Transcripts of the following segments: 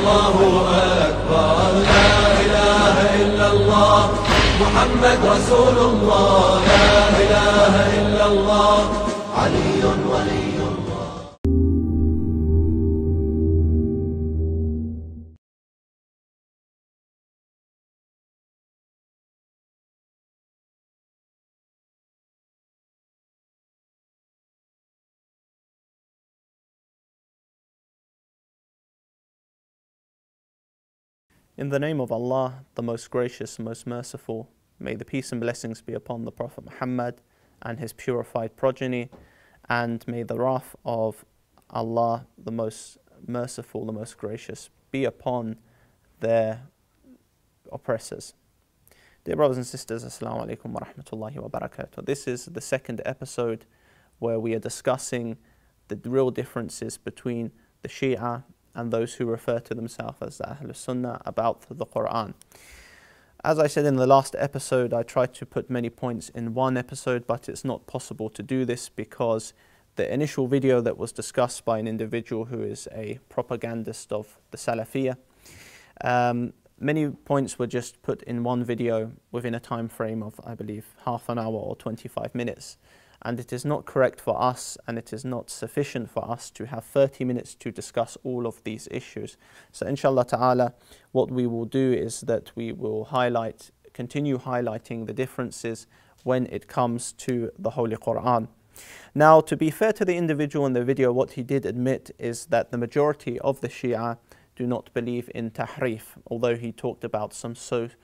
الله أكبر لا إله إلا الله محمد رسول الله لا إله إلا الله علي ولي الله. In the name of Allah, the most gracious, most merciful, may the peace and blessings be upon the Prophet Muhammad and his purified progeny, and may the wrath of Allah, the most merciful, the most gracious, be upon their oppressors. Dear brothers and sisters, Assalamu alaikum wa rahmatullahi wa barakatuh. This is the second episode where we are discussing the real differences between the Shia and those who refer to themselves as the Ahlul Sunnah about the Quran. As I said in the last episode, I tried to put many points in one episode, but it's not possible to do this because the initial video that was discussed by an individual who is a propagandist of the Salafiyah, many points were just put in one video within a time frame of, I believe, half an hour or 25 minutes. And it is not correct for us, and it is not sufficient for us to have 30 minutes to discuss all of these issues. So inshallah ta'ala, what we will do is that we will continue highlighting the differences when it comes to the Holy Quran. Now, to be fair to the individual in the video, what he did admit is that the majority of the Shia do not believe in tahrif, although he talked about some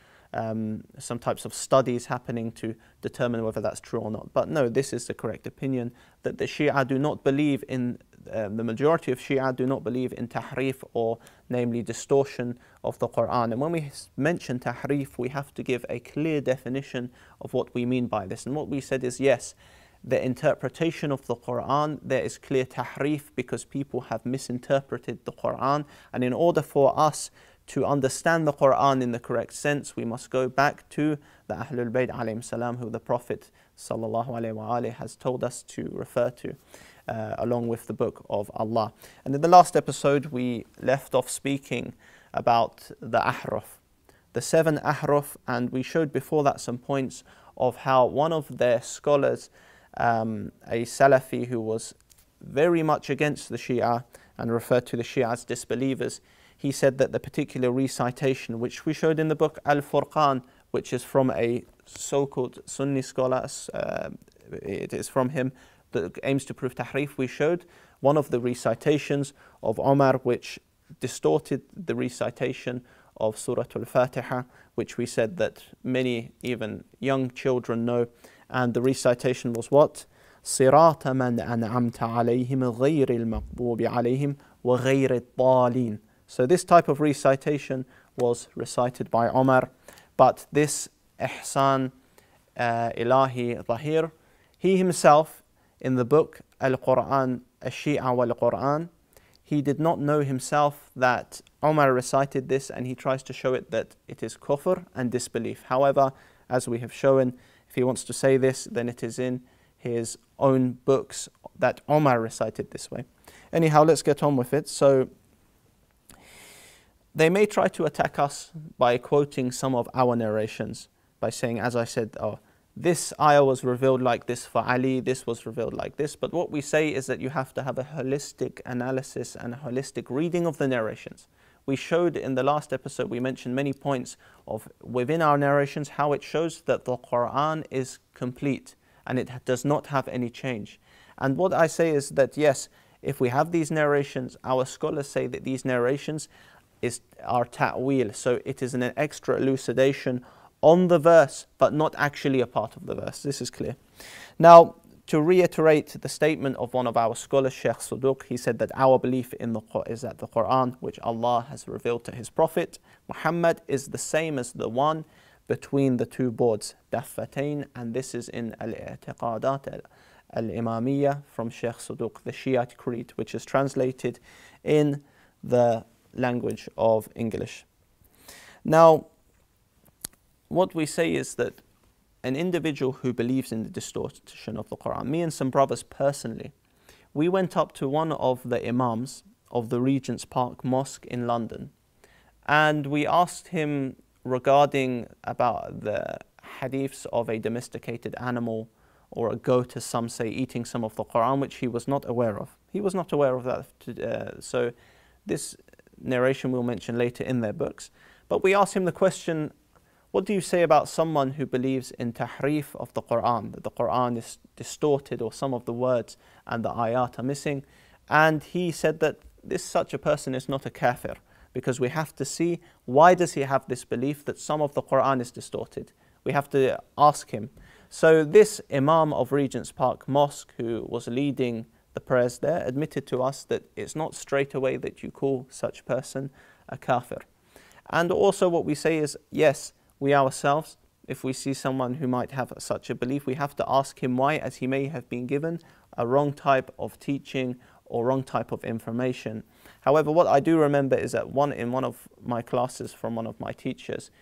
types of studies happening to determine whether that's true or not. But no, this is the correct opinion, that the Shia do not believe in, the majority of Shia do not believe in tahrif, or namely distortion of the Quran. And when we mention tahrif, we have to give a clear definition of what we mean by this. And what we said is, yes, the interpretation of the Quran, there is clear tahrif because people have misinterpreted the Quran. And in order for us to understand the Quran in the correct sense, we must go back to the Ahlul Bayt alayhim salam, who the Prophet sallallahu alayhi wa alayhi has told us to refer to, along with the book of Allah. And in the last episode, we left off speaking about the ahruf, the 7 ahruf, and we showed before that some points of how one of their scholars, a Salafi who was very much against the Shia and referred to the Shia as disbelievers, he said that the particular recitation, which we showed in the book Al-Furqan, which is from a so-called Sunni scholar, it is from him, that aims to prove tahrif, we showed one of the recitations of Omar which distorted the recitation of Surah Al-Fatiha, which we said that many, even young children, know. And the recitation was what? صِرَاطَ مَنْ أَنْعَمْتَ عَلَيْهِمْ غَيْرِ الْمَغْضُوبِ عَلَيْهِمْ وَغَيْرِ الضَّالِينَ. So this type of recitation was recited by Omar, but this Ihsan Ilahi Zahir, he himself in the book Al-Quran, Al-Shia wal-Quran, he did not know himself that Omar recited this, and he tries to show it that it is kufr and disbelief. However, as we have shown, if he wants to say this, then it is in his own books that Omar recited this way. Anyhow, let's get on with it. So they may try to attack us by quoting some of our narrations, by saying, as I said, oh, this ayah was revealed like this for Ali, this was revealed like this. But what we say is that you have to have a holistic analysis and a holistic reading of the narrations. We showed in the last episode, we mentioned many points of within our narrations how it shows that the Quran is complete and it does not have any change. And what I say is that yes, if we have these narrations, our scholars say that these narrations are ta'wil, so it is an extra elucidation on the verse, but not actually a part of the verse. This is clear. Now, to reiterate the statement of one of our scholars, Sheikh Sayed, he said that our belief in is that the Quran, which Allah has revealed to His Prophet Muhammad, is the same as the one between the two boards, Daffatain, and this is in Al-I'tiqadat Al-Imamiyya from Sheikh Sayed, the Shiite creed, which is translated in the language of English. Now, what we say is that an individual who believes in the distortion of the Quran, me and some brothers personally, we went up to one of the imams of the Regent's Park Mosque in London, And we asked him regarding about the hadiths of a domesticated animal or a goat, as some say, eating some of the Quran, which he was not aware of. He was not aware of that. So this narration we'll mention later in their books. But we asked him the question, what do you say about someone who believes in tahrif of the Quran, that the Quran is distorted or some of the words and the ayat are missing? And he said that such a person is not a kafir, because we have to see, why does he have this belief that some of the Quran is distorted? We have to ask him. So this Imam of Regent's Park Mosque, who was leading the prayers there, admitted to us that it's not straight away that you call such person a kafir. And also what we say is, yes, we ourselves, if we see someone who might have such a belief, we have to ask him why, as he may have been given a wrong type of teaching or wrong type of information. However, what I do remember is that in one of my classes from one of my teachers,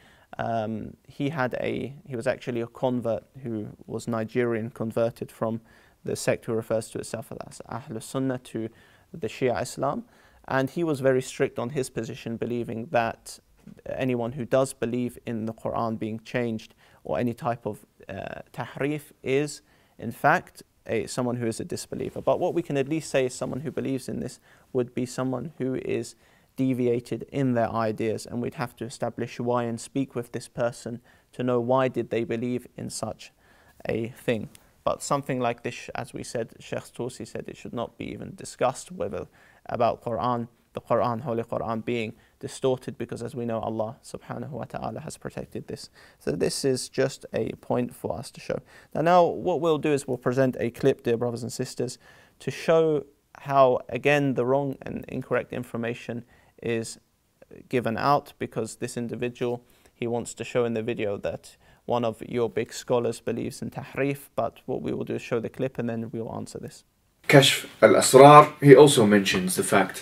he was actually a convert who was Nigerian, converted from the sect who refers to itself as Ahlul Sunnah to the Shia Islam, and he was very strict on his position, believing that anyone who does believe in the Quran being changed or any type of tahrif is in fact someone who is a disbeliever. But what we can at least say is someone who believes in this would be someone who is deviated in their ideas, and we'd have to establish why and speak with this person to know why did they believe in such a thing. But something like this, as we said, Sheikh Tusi said, it should not be even discussed whether about Quran, the Quran, Holy Quran being distorted, because as we know, Allah subhanahu wa ta'ala has protected this. So this is just a point for us to show. Now what we'll do is we'll present a clip, dear brothers and sisters, to show how, again, the wrong and incorrect information is given out, because this individual, he wants to show in the video that one of your big scholars believes in tahrif. But what we will do is show the clip and then we'll answer this. Kashf al-Asrar, he also mentions the fact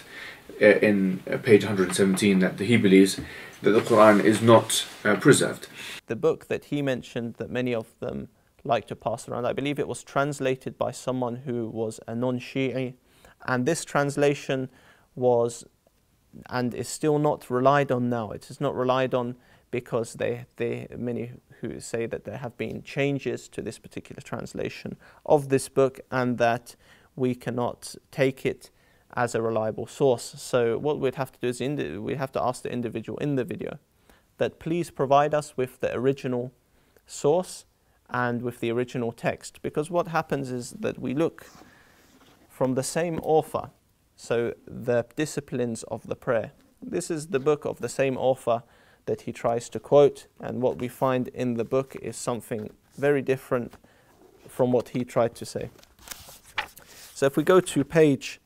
in page 117 that he believes that the Quran is not preserved. The book that he mentioned that many of them like to pass around, I believe it was translated by someone who was a non-Shi'i, and this translation was and is still not relied on now. It is not relied on because many who say that there have been changes to this particular translation of this book and that we cannot take it as a reliable source. So what we'd have to do is we'd have to ask the individual in the video that please provide us with the original source and with the original text, because what happens is that we look from the same author. So the disciplines of the prayer, this is the book of the same author that he tries to quote, and what we find in the book is something very different from what he tried to say. So if we go to page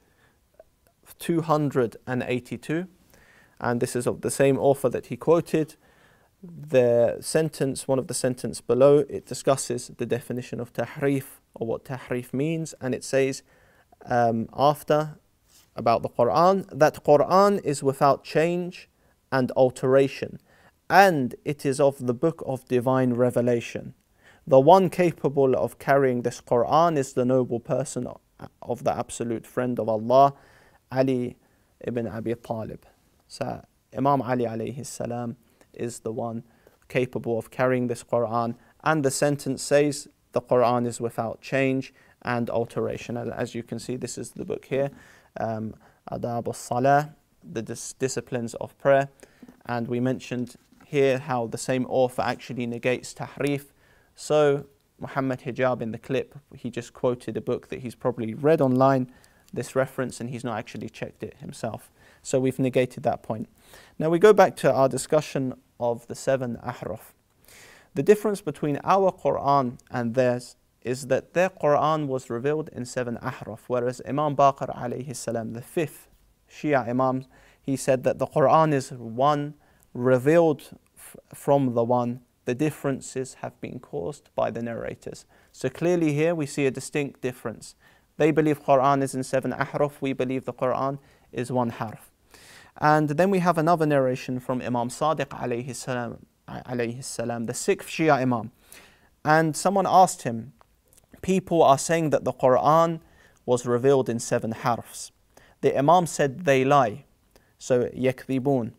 282, and this is of the same author that he quoted, the sentence, one of the sentences below, it discusses the definition of tahrif, or what tahrif means, and it says after about the Quran, that Quran is without change and alteration, and it is of the book of divine revelation. The one capable of carrying this Quran is the noble person of the absolute friend of Allah, Ali ibn Abi Talib. So Imam Ali alayhi salam is the one capable of carrying this Quran, and the sentence says the Quran is without change and alteration. And as you can see, this is the book here, Adab al-Salah, the disciplines of prayer, and we mentioned here how the same author actually negates tahrif. So Muhammad Hijab in the clip, he just quoted a book that he's probably read online, this reference, and he's not actually checked it himself. So we've negated that point. Now we go back to our discussion of the 7 ahruf. The difference between our Quran and theirs is that their Quran was revealed in 7 ahruf, whereas Imam Baqir alayhi salam, the 5th Shia Imam, he said that the Quran is one revealed from the one. The differences have been caused by the narrators. So clearly here we see a distinct difference. They believe Quran is in 7 ahruf, we believe the Quran is 1 harf. And then we have another narration from Imam Sadiq alayhi salam, the 6th Shia Imam. And someone asked him, people are saying that the Quran was revealed in 7 harfs. The Imam said they lie. So yakdhibun.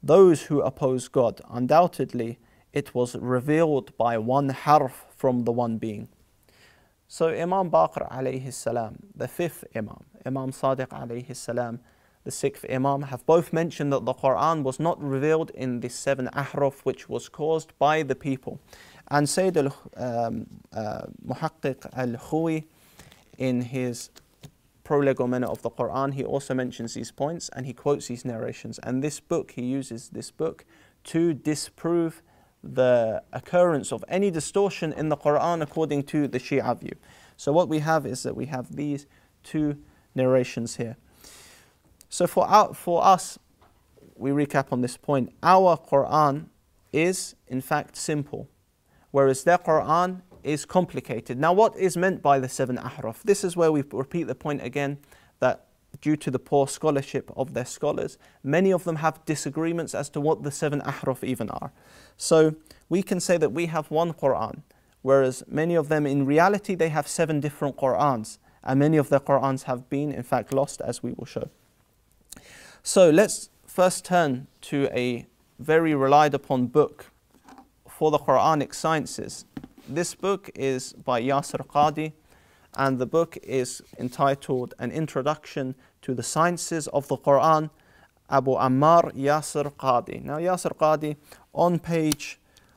those who oppose God, undoubtedly it was revealed by one harf from the one being. So Imam Baqir alayhi salam, the fifth Imam, Imam Sadiq alayhi salam, the sixth Imam, have both mentioned that the Quran was not revealed in the 7 ahruf which was caused by the people. And Sayyid Muhaqqiq al-Khuwi, in his prolegomena of the Quran, he also mentions these points and he quotes these narrations. And this book, he uses this book to disprove the occurrence of any distortion in the Quran according to the Shia view. So what we have is that we have these two narrations here. So for us, we recap on this point, our Quran is in fact simple, whereas their Quran is complicated. Now what is meant by the 7 ahruf? This is where we repeat the point again, that due to the poor scholarship of their scholars, many of them have disagreements as to what the 7 ahruf even are. So we can say that we have one Quran, whereas many of them in reality they have 7 different Qurans, and many of their Qurans have been in fact lost, as we will show. So let's first turn to a very relied upon book for the Quranic sciences. This book is by Yasir Qadi, and the book is entitled An Introduction to the Sciences of the Quran, Abu Ammar Yasir Qadi. Now Yasir Qadi, on page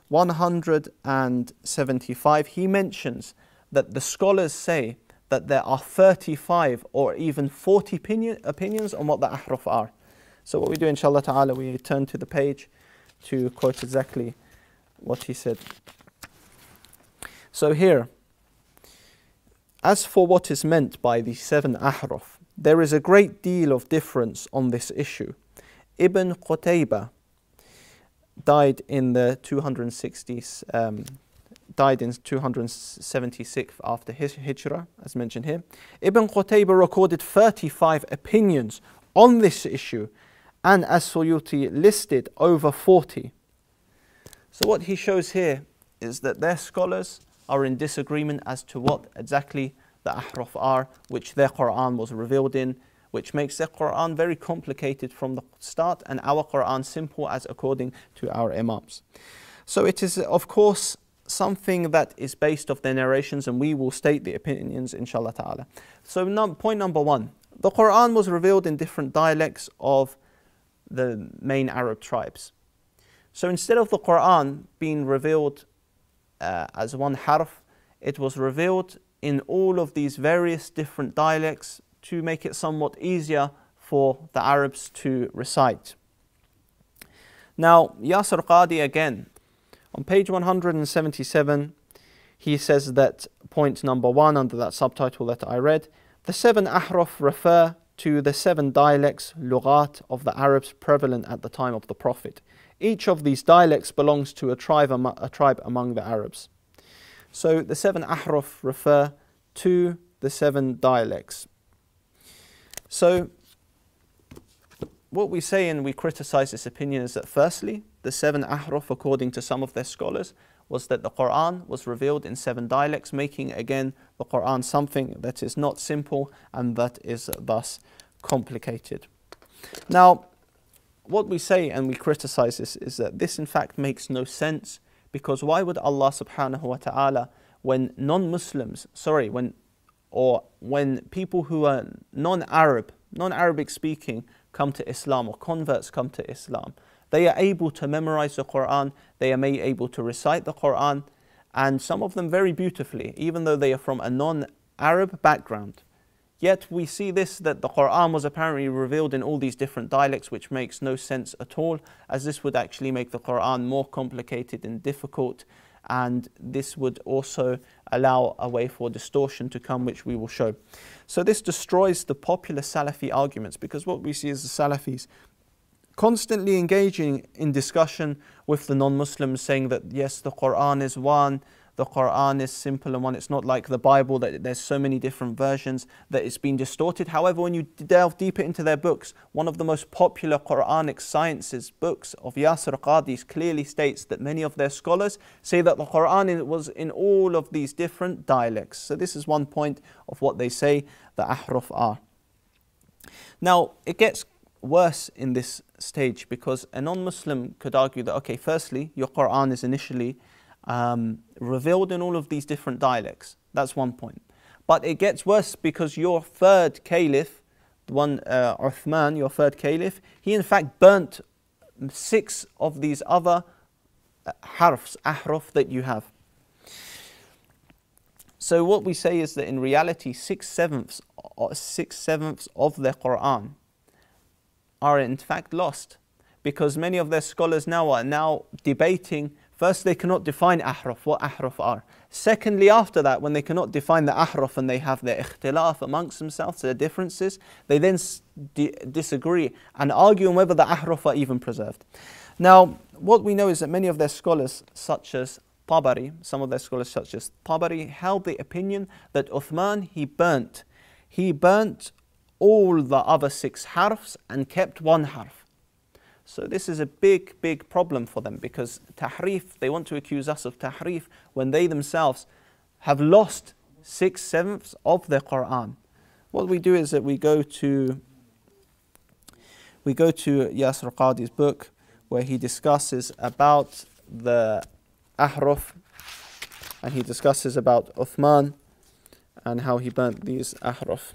175, he mentions that the scholars say that there are 35 or even 40 opinions on what the ahruf are. So what we do, inshallah ta'ala, we turn to the page to quote exactly what he said. So here, as for what is meant by the 7 ahruf, there is a great deal of difference on this issue. Ibn Qutaybah died in the 276th after Hijrah, as mentioned here. Ibn Qutaybah recorded 35 opinions on this issue, and As-Suyuti listed over 40. So what he shows here is that their scholars are in disagreement as to what exactly the ahruf are, which their Quran was revealed in, which makes their Quran very complicated from the start, and our Quran simple as according to our Imams. So it is, of course, something that is based off their narrations, and we will state the opinions, inshallah ta'ala. So point number 1, the Quran was revealed in different dialects of the main Arab tribes. So instead of the Quran being revealed as one harf, it was revealed in all of these various different dialects to make it somewhat easier for the Arabs to recite. Now, Yasir Qadi again, on page 177, he says that point number 1 under that subtitle that I read, the 7 ahruf refer to the 7 dialects, lughat, of the Arabs prevalent at the time of the Prophet. Each of these dialects belongs to a tribe among the Arabs. So the 7 ahruf refer to the 7 dialects. So what we say, and we criticize this opinion, is that firstly, the 7 ahruf, according to some of their scholars, was that the Quran was revealed in 7 dialects, making again the Quran something that is not simple and that is thus complicated. Now, what we say and we criticize this is that this in fact makes no sense, because why would Allah subhanahu wa ta'ala, when non-Muslims, when people who are non-Arabic speaking come to Islam, or converts come to Islam, they are able to memorize the Quran, they are able to recite the Quran, and some of them very beautifully, even though they are from a non-Arab background. Yet we see this, that the Quran was apparently revealed in all these different dialects, which makes no sense at all, as this would actually make the Quran more complicated and difficult, and this would also allow a way for distortion to come, which we will show. So this destroys the popular Salafi arguments, because what we see is the Salafis constantly engaging in discussion with the non-Muslims, saying that yes, the Quran is one, the Quran is simple and one. It's not like the Bible that there's so many different versions, that it's been distorted. However, when you delve deeper into their books, one of the most popular Quranic sciences books of Yasir Qadi clearly states that many of their scholars say that the Quran was in all of these different dialects. So this is one point of what they say the ahruf are. Now, it gets worse in this stage, because a non-Muslim could argue that, okay, firstly, your Quran is initially revealed in all of these different dialects. That's one point. But it gets worse because your third caliph, Uthman, your third caliph, he in fact burnt 6 of these other ahruf that you have. So what we say is that in reality 6/7 of their Quran are in fact lost, because many of their scholars now are debating. First, they cannot define ahruf, what ahruf are. Secondly, after that, when they cannot define the ahruf and they have their ikhtilaf amongst themselves, their differences, they then disagree and argue on whether the ahruf are even preserved. Now, what we know is that many of their scholars, such as Tabari, some of their scholars such as Tabari, held the opinion that Uthman, he burnt all the other 6 harfs and kept 1 harf. So this is a big problem for them, because tahrif, they want to accuse us of tahrif when they themselves have lost 6/7 of their Quran. What we do is that we go to Yasir Qadi's book, where he discusses about the ahruf, and he discusses about Uthman and how he burnt these ahruf.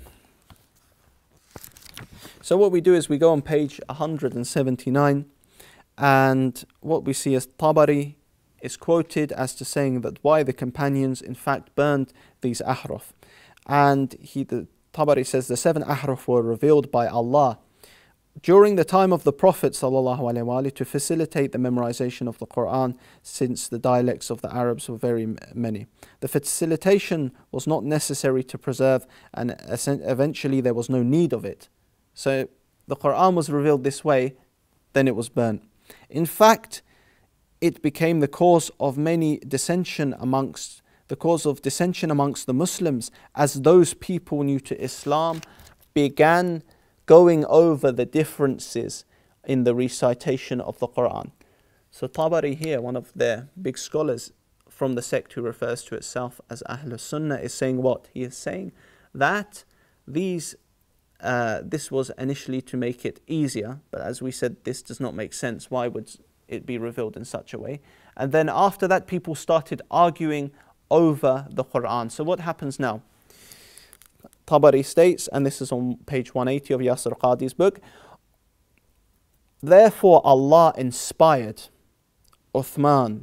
So what we do is we go on page 179, and what we see is Tabari is quoted as to saying that why the companions in fact burned these ahruf. And Tabari says the 7 ahruf were revealed by Allah during the time of the Prophet ﷺ to facilitate the memorization of the Quran, since the dialects of the Arabs were very many. The facilitation was not necessary to preserve, and eventually there was no need of it. So the Quran was revealed this way, then it was burnt. In fact, it became the cause of dissension amongst the Muslims, as those people new to Islam began going over the differences in the recitation of the Quran. So Tabari here, one of their big scholars from the sect who refers to itself as Ahlul Sunnah, is saying what? He is saying that this was initially to make it easier, but as we said, this does not make sense. Why would it be revealed in such a way? And then after that, people started arguing over the Quran. So what happens now? Tabari states, and this is on page 180 of Yasir Qadi's book, therefore Allah inspired Uthman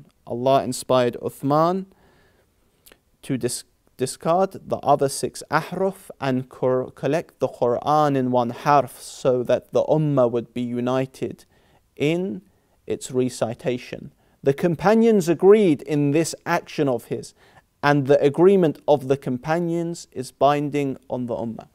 to discard the other 6 ahruf and collect the Quran in 1 harf, so that the ummah would be united in its recitation. The companions agreed in this action of his, and the agreement of the companions is binding on the ummah.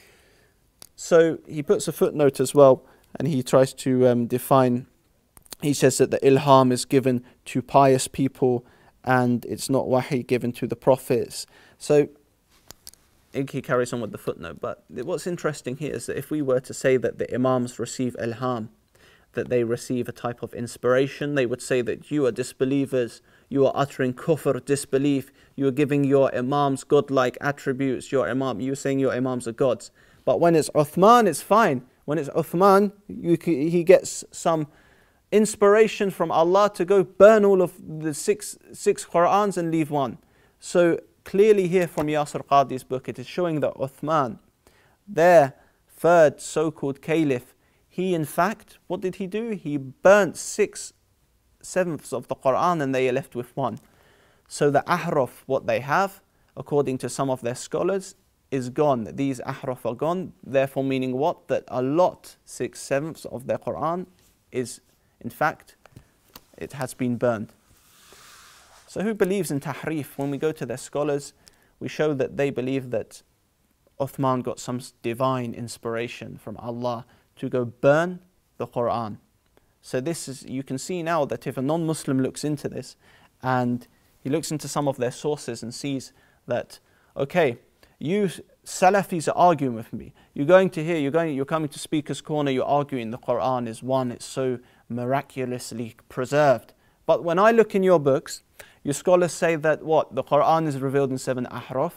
So he puts a footnote as well, and he tries to define. He says that the ilham is given to pious people, and it's not wahi given to the prophets. So he carries on with the footnote. But what's interesting here is that if we were to say that the imams receive ilham, that they receive a type of inspiration, they would say that you are disbelievers, you are uttering kufr, disbelief, you are giving your imams godlike attributes, you're saying your imams are gods. But when it's Uthman, it's fine. When it's Uthman, he gets some inspiration from Allah to go burn all of the six Qur'ans and leave 1. So clearly here from Yasir Qadi's book, it is showing that Uthman, their third so-called caliph, he in fact, what did he do? He burnt 6/7 of the Quran, and they are left with 1. So the ahruf, what they have, according to some of their scholars, is gone. These ahruf are gone, therefore meaning what? That a lot, 6/7 of their Quran is, in fact, it has been burned. So who believes in tahrif? When we go to their scholars, we show that they believe that Uthman got some divine inspiration from Allah to go burn the Quran. So this is, you can see now that if a non-Muslim looks into this, and he looks into some of their sources and sees that, okay, you Salafis are arguing with me. You're coming to Speaker's Corner, you're arguing the Quran is 1, it's so miraculously preserved. But when I look in your books, your scholars say that what? The Quran is revealed in 7 ahruf.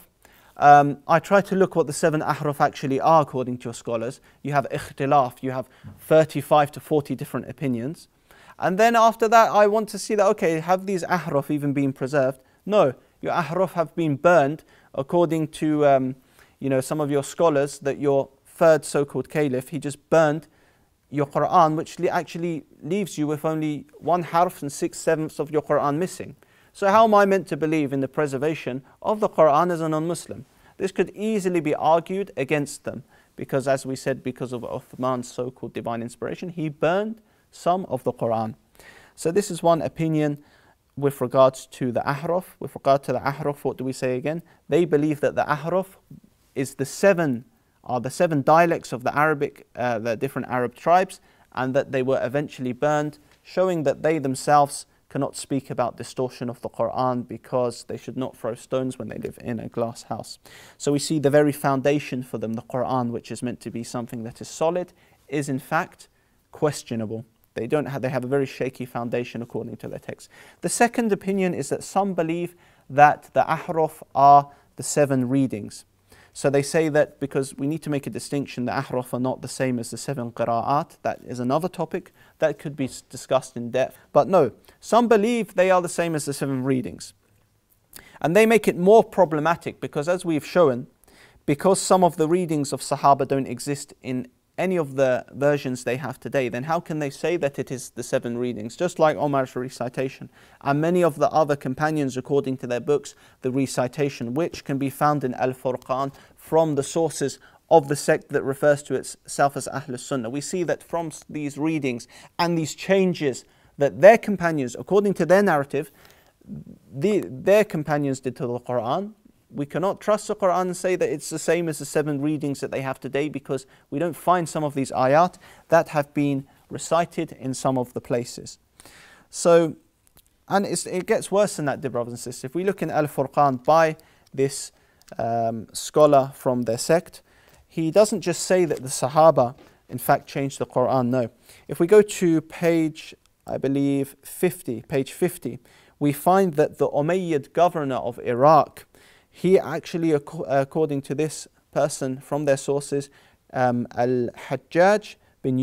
I try to look what the 7 ahruf actually are according to your scholars. You have ikhtilaf, you have 35 to 40 different opinions. And then after that, I want to see that, okay, have these ahruf even been preserved? No, your ahruf have been burned according to some of your scholars, that your third so-called caliph, he just burned your Quran, which actually leaves you with only 1 harf and 6/7 of your Quran missing. So how am I meant to believe in the preservation of the Quran as a non-Muslim? This could easily be argued against them, because as we said, because of Uthman's so-called divine inspiration, he burned some of the Quran. So this is one opinion with regards to the ahruf. With regard to the ahruf, what do we say again? They believe that the ahruf is the 7 dialects of the Arabic, the different Arab tribes, and that they were eventually burned, showing that they themselves cannot speak about distortion of the Quran, because they should not throw stones when they live in a glass house. So we see the very foundation for them, the Quran, which is meant to be something that is solid, is in fact questionable. They have a very shaky foundation according to their text. The second opinion is that some believe that the ahruf are the 7 readings. So they say that because we need to make a distinction, the ahruf are not the same as the 7 qira'at. That is another topic that could be discussed in depth. But no, some believe they are the same as the 7 readings. And they make it more problematic because, as we've shown, because some of the readings of Sahaba don't exist in any of the versions they have today, then how can they say that it is the 7 readings? Just like Omar's recitation and many of the other companions, according to their books, the recitation, which can be found in Al-Furqan from the sources of the sect that refers to itself as Ahlus Sunnah. We see that from these readings and these changes that their companions, according to their narrative, their companions did to the Quran. We cannot trust the Quran and say that it's the same as the 7 readings that they have today, because we don't find some of these ayat that have been recited in some of the places. So, and it gets worse than that, dear brothers and sisters. If we look in Al-Furqan by this scholar from their sect, he doesn't just say that the Sahaba in fact changed the Quran, no. If we go to page, I believe, page 50, we find that the Umayyad governor of Iraq, he actually, according to this person from their sources, Al-Hajjaj bin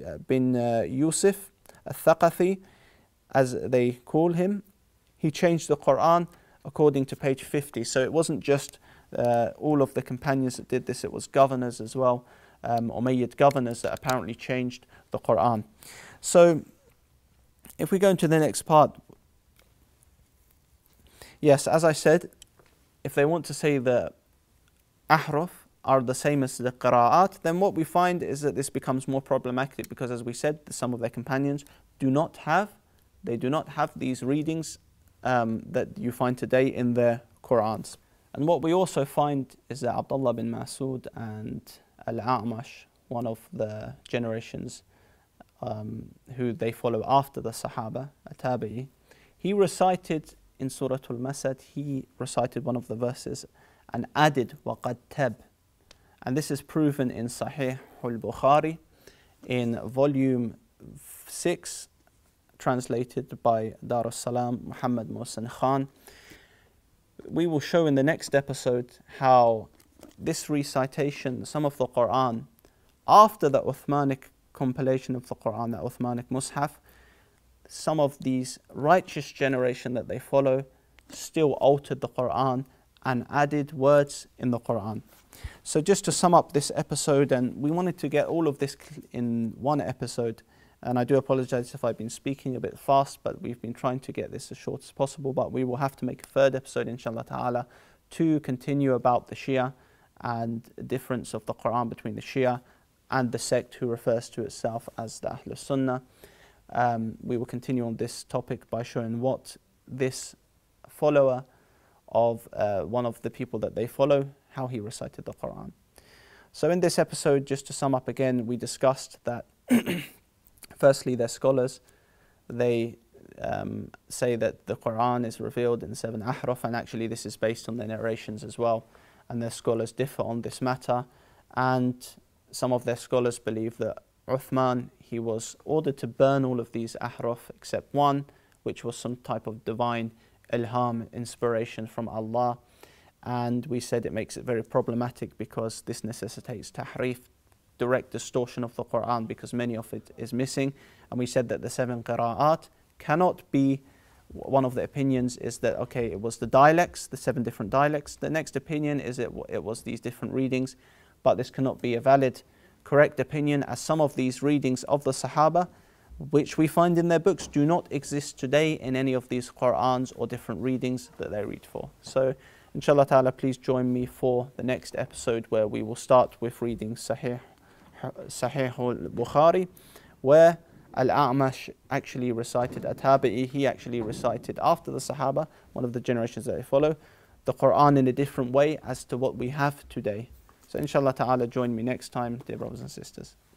Yusuf al-Thaqafi, as they call him, he changed the Quran according to page 50. So it wasn't just all of the companions that did this, it was governors as well, Umayyad governors that apparently changed the Quran. So if we go into the next part, yes, as I said, if they want to say the ahruf are the same as the qira'at, then what we find is that this becomes more problematic, because as we said, some of their companions do not have these readings that you find today in their Qur'ans. And what we also find is that Abdullah bin Mas'ud and Al-A'mash, one of the generations who they follow after the Sahaba, Tabi'i, he recited in Surah Al-Masad, he recited one of the verses and added وَقَدْ تَبْ. And this is proven in Sahih al-Bukhari in volume 6, translated by Dar es-Salam Muhammad Mohsen Khan. We will show in the next episode how this recitation, some of the Quran, after the Uthmanic compilation of the Quran, the Uthmanic Mus'haf, some of these righteous generation that they follow still altered the Quran and added words in the Quran. So just to sum up this episode, and we wanted to get all of this in one episode, and I do apologize if I've been speaking a bit fast, but we've been trying to get this as short as possible, but we will have to make a third episode inshallah ta'ala to continue about the Shia and the difference of the Quran between the Shia and the sect who refers to itself as the Ahlus Sunnah. We will continue on this topic by showing what this follower of one of the people that they follow, how he recited the Quran. So in this episode, just to sum up again, we discussed that firstly, their scholars, they say that the Quran is revealed in 7 ahruf, and actually this is based on their narrations as well, and their scholars differ on this matter. And some of their scholars believe that Uthman, he was ordered to burn all of these ahruf except one, which was some type of divine ilham, inspiration from Allah. and we said it makes it very problematic because this necessitates tahrif, direct distortion of the Quran, because many of it is missing. And we said that the 7 qira'at cannot be, one of the opinions is that, okay, it was the dialects, the 7 different dialects. The next opinion is it was these different readings, but this cannot be a valid, correct opinion, as some of these readings of the Sahaba, which we find in their books, do not exist today in any of these Qur'ans or different readings that they read for. So, inshallah ta'ala, please join me for the next episode, where we will start with reading Sahih al-Bukhari, where Al-A'mash actually recited, At-Tabi'i, he actually recited after the Sahaba, one of the generations that they follow, the Quran in a different way as to what we have today. So inshallah ta'ala, join me next time, dear brothers and sisters.